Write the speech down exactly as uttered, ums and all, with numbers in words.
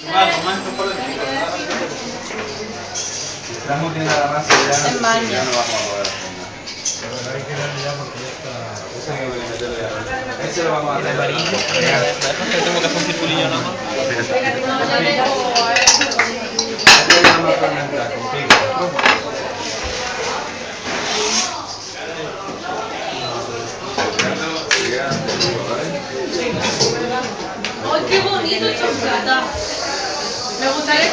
Estamos viendo la masa ya, En baño. ya no vamos a poder hacer nada. Pero hay que darle ya porque ya está. Eso hay que meterle ya. Ese lo vamos a hacer. El amarillo. Que tengo que hacer un circulillo nada más. Este lo vamos a fermentar con pico. ¡Ay, qué bonito chocolate! Me gustaría